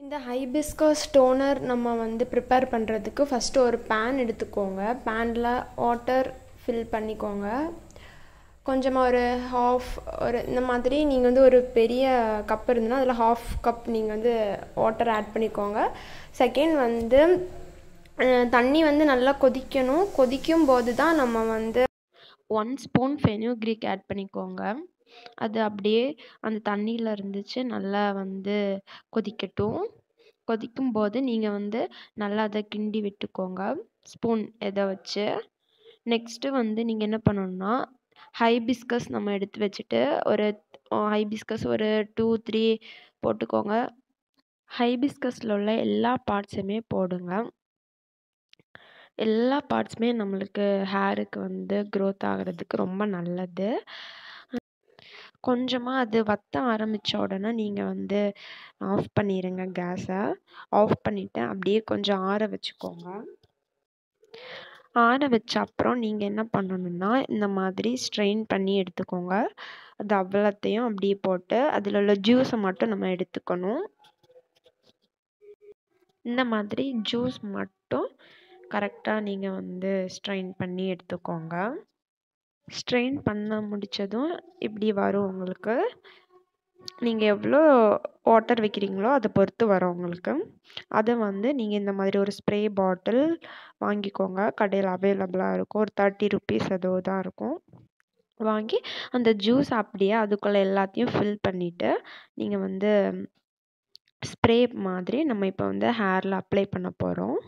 இந்த hibiscus toner நம்ம வந்து ப்ரிப்பேர் பண்ணுறதுக்கு ஃபஸ்ட்டு ஒரு பேன் எடுத்துக்கோங்க. பேனில் வாட்டர் ஃபில் பண்ணிக்கோங்க. கொஞ்சமாக ஒரு இந்த மாதிரி நீங்கள் வந்து ஒரு பெரிய கப் இருந்ததுன்னா அதில் ½ கப் நீங்கள் வந்து வாட்டர் ஆட் பண்ணிக்கோங்க. செகண்ட் வந்து தண்ணி வந்து நல்லா கொதிக்கணும். கொதிக்கும் போது தான் நம்ம வந்து 1 ஸ்பூன் ஃபெனுக்ரீக் ஆட் பண்ணிக்கோங்க. அது அப்படியே அந்த தண்ணியில் இருந்துச்சு நல்லா வந்து கொதிக்கட்டும். கொதிக்கும்போது நீங்கள் வந்து நல்லா அதை கிண்டி விட்டுக்கோங்க ஸ்பூன் எதை வச்சு. நெக்ஸ்ட்டு வந்து நீங்கள் என்ன பண்ணணுன்னா ஹைபிஸ்கஸ் நம்ம எடுத்து வச்சுட்டு ஹைபிஸ்கஸ் ஒரு 2-3 போட்டுக்கோங்க. ஹைபிஸ்கஸில் உள்ள எல்லா பார்ட்ஸுமே போடுங்க. எல்லா பார்ட்ஸுமே நம்மளுக்கு ஹேருக்கு வந்து க்ரோத் ஆகிறதுக்கு ரொம்ப நல்லது. கொஞ்சமாக அது வத்த ஆரம்பித்த உடனே நீங்கள் வந்து ஆஃப் பண்ணிடுங்க கேஸை. ஆஃப் பண்ணிவிட்டு அப்படியே கொஞ்சம் ஆற வச்சுக்கோங்க. ஆற வச்ச அப்புறம் நீங்கள் என்ன பண்ணணுன்னா இந்த மாதிரி ஸ்ட்ரெயின் பண்ணி எடுத்துக்கோங்க. அது அவ்வளோத்தையும் அப்படியே போட்டு அதில் உள்ள ஜூஸை மட்டும் நம்ம எடுத்துக்கணும். இந்த மாதிரி ஜூஸ் மட்டும் கரெக்டாக நீங்கள் வந்து ஸ்ட்ரெயின் பண்ணி எடுத்துக்கோங்க. ஸ்ட்ரெயின் பண்ண முடித்ததும் இப்படி வரும் உங்களுக்கு. நீங்கள் எவ்வளோ வாட்டர் வைக்கிறீங்களோ அதை பொறுத்து வரும் உங்களுக்கு. அதை வந்து நீங்கள் இந்த மாதிரி ஒரு ஸ்ப்ரே பாட்டில் வாங்கிக்கோங்க. கடையில் அவைலபிளாக இருக்கும். ஒரு 30 ருபீஸ் ஏதோ தான் இருக்கும். வாங்கி அந்த ஜூஸ் அப்படியே அதுக்குள்ளே எல்லாத்தையும் ஃபில் பண்ணிவிட்டு நீங்கள் வந்து ஸ்ப்ரே மாதிரி நம்ம இப்போ வந்து ஹேரில் அப்ளை பண்ண போகிறோம்.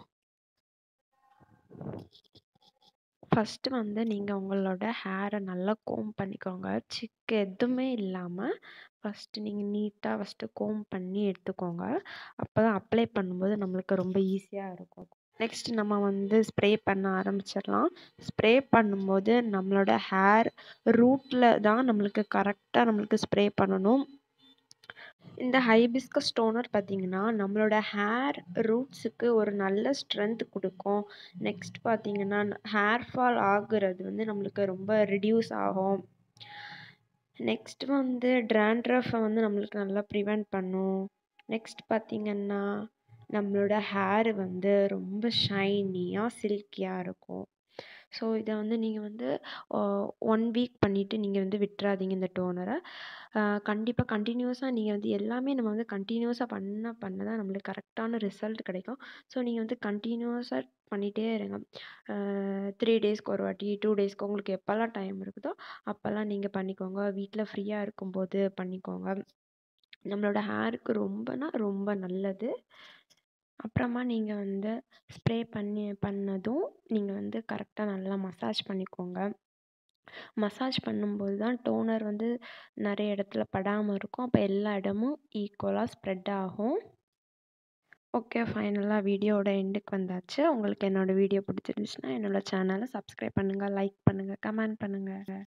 ஃபஸ்ட்டு வந்து நீங்கள் உங்களோட ஹேரை நல்லா கோம் பண்ணிக்கோங்க. சிக்கு எதுவுமே இல்லாமல் ஃபஸ்ட்டு நீங்கள் நீட்டாக கோம் பண்ணி எடுத்துக்கோங்க. அப்போ தான் அப்ளை பண்ணும்போது நம்மளுக்கு ரொம்ப ஈஸியாக இருக்கும். நெக்ஸ்ட் நம்ம வந்து ஸ்ப்ரே பண்ண ஆரம்பிச்சிடலாம். ஸ்ப்ரே பண்ணும்போது நம்மளோட ஹேர் ரூட்டில் தான் நம்மளுக்கு ஸ்ப்ரே பண்ணணும். இந்த ஹைபிஸ்கஸ் டோனர் பார்த்திங்கன்னா நம்மளோட ஹேர் ரூட்ஸுக்கு ஒரு நல்ல ஸ்ட்ரென்த் கொடுக்கும். நெக்ஸ்ட் பார்த்திங்கன்னா ஹேர் ஃபால் ஆகுறது வந்து நம்மளுக்கு ரொம்ப ரிடியூஸ் ஆகும். நெக்ஸ்ட் வந்து டேண்ட்ரஃப்பை வந்து நம்மளுக்கு நல்லா ப்ரிவெண்ட் பண்ணும். நெக்ஸ்ட் பார்த்திங்கன்னா நம்மளோட ஹேர் வந்து ரொம்ப ஷைனியாக சில்கியாக இருக்கும். ஸோ இதை வந்து நீங்கள் வந்து 1 வீக் பண்ணிவிட்டு நீங்கள் வந்து விட்டுறாதீங்க இந்த டோனரை. கண்டிப்பாக கண்டினியூஸாக நீங்கள் வந்து எல்லாமே நம்ம வந்து கண்டினியூஸாக பண்ண தான் நம்மளுக்கு கரெக்டான ரிசல்ட் கிடைக்கும். ஸோ நீங்கள் வந்து கண்டினியூஸாக பண்ணிகிட்டே இருங்க. 3 டேஸ்க்கு ஒரு வாட்டி, 2 டேஸ்க்கு உங்களுக்கு எப்போல்லாம் டைம் இருக்குதோ அப்போல்லாம் நீங்கள் பண்ணிக்கோங்க. வீட்டில் ஃப்ரீயாக இருக்கும்போது பண்ணிக்கோங்க. நம்மளோட ஹேருக்கு ரொம்ப நல்லது. அப்புறமா நீங்கள் வந்து ஸ்ப்ரே பண்ணதும் நீங்கள் வந்து கரெக்டாக நல்லா மசாஜ் பண்ணிக்கோங்க. மசாஜ் பண்ணும்போது தான் டோனர் வந்து நிறைய இடத்துல படாமல் இருக்கும். அப்போ எல்லா இடமும் ஈக்குவலாக ஸ்ப்ரெட் ஆகும். ஓகே, ஃபைனலாக வீடியோவோட எண்டுக்கு வந்தாச்சு. உங்களுக்கு என்னோடய வீடியோ பிடிச்சிருந்துச்சுன்னா என்னோடய சேனலை சப்ஸ்கிரைப் பண்ணுங்கள், லைக் பண்ணுங்கள், கமெண்ட் பண்ணுங்கள்.